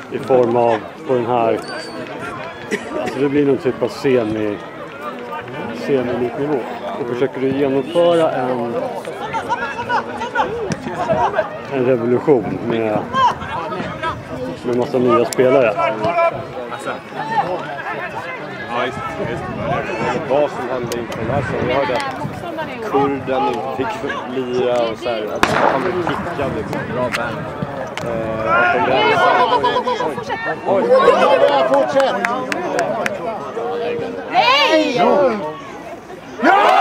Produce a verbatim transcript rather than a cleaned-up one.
i form av på den här, alltså det blir någon typ av semi semi-elitnivå. Och försöker du genomföra en en revolution med med massa nya spelare. Ja, just det. Vad som hände inför den här, så jag hörde att kurden inte fick lira och så här, att han blev kickad liksom. Bra band. Fortsätt! Nej! Ja!